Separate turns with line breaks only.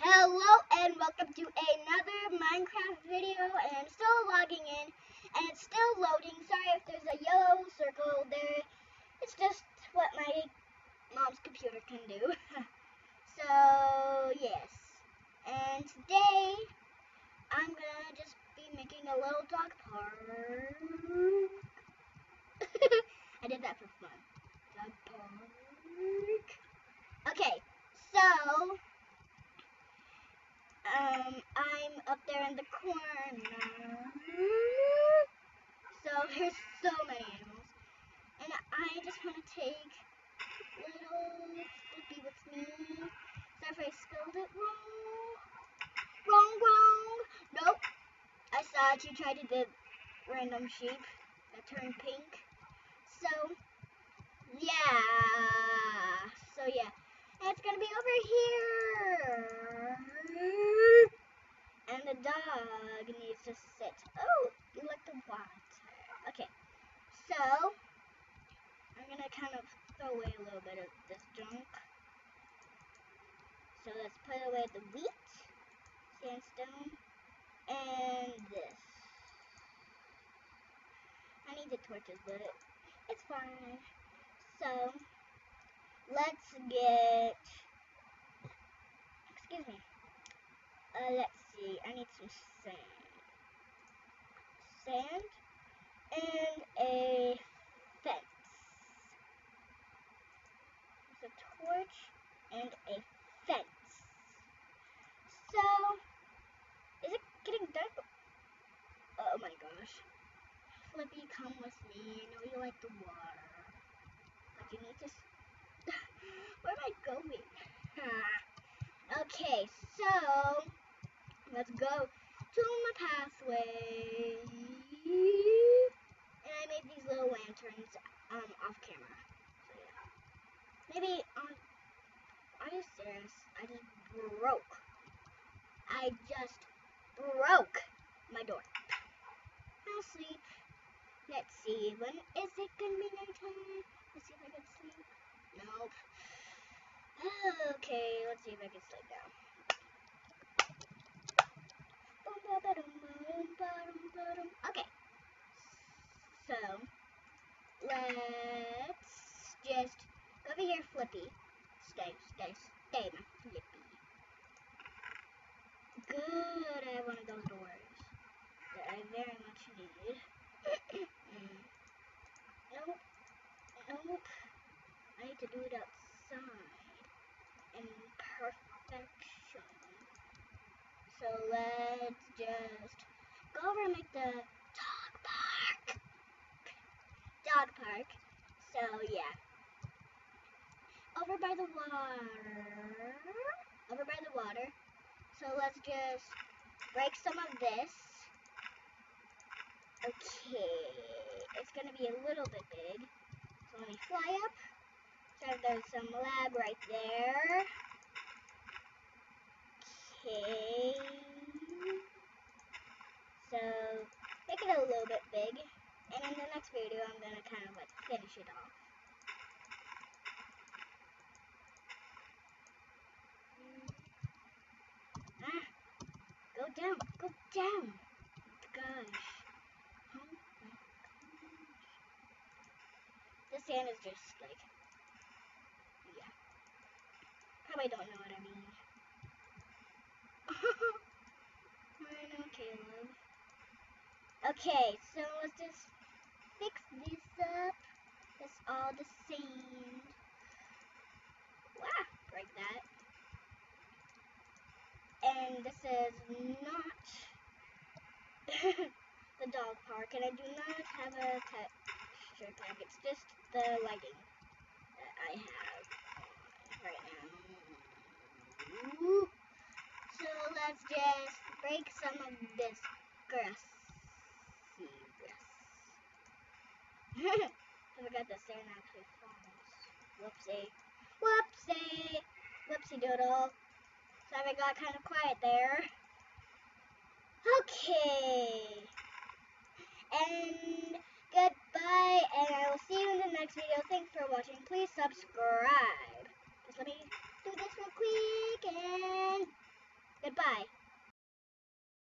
Hello and welcome to another Minecraft video, and I'm still logging in and it's still loading. Sorry if there's a yellow circle there. It's just what my mom's computer can do. So yes, and today I'm gonna just be making a little dog park. I did that for fun. Dog park. Okay, so I'm up there in the corner. So there's so many animals. And I just want to take little Slippy with me. Sorry if I spelled it wrong. Wrong. Nope. I saw it. You tried to do random sheep that turned pink. So, yeah. And it's going to be over here. And the dog needs to sit. Oh, you like the water. Okay, so I'm going to kind of throw away a little bit of this junk. So let's put away the wheat, sandstone, and this. I need the torches, but it's fine. So let's get, excuse me. Let's see, I need some sand and a fence. There's a torch and a fence. So, is it getting dark? Oh my gosh. Flippy, come with me. I know you like the water. But you need to... Where am I going? Okay, so let's go to my pathway. And I made these little lanterns off camera. So yeah. Maybe are you serious? I just broke my door. I'll sleep. Let's see. When is it gonna be nighttime? Let's see if I can sleep. Nope. Okay, let's see if I can sleep now. Okay. So let's just go over here, Flippy. Stay, my Flippy. Good, I have one of those doors that I very much need. Nope. I need to do it outside in perfection. So let's just go over and make the dog park. So yeah. Over by the water. So let's just break some of this. Okay, it's gonna be a little bit big. So let me fly up. So there's some lag right there. Okay. So make it a little bit big. And in the next video, I'm gonna kind of like finish it off. Go down. Gosh. The sand is just like, yeah. Probably don't know what I mean. I know, Caleb. Okay, so let's just fix this up. That's all the sand. Wow, break that. And this is not the dog park, and I do not have a texture pack. It's just the lighting that I have right now. Ooh. So let's just break some of this grass. I forgot the sand actually falls. Whoopsie doodle. Sorry, I got kind of quiet there. Okay. And goodbye, and I will see you in the next video. Thanks for watching. Please subscribe. Just let me do this real quick, and Bye-bye.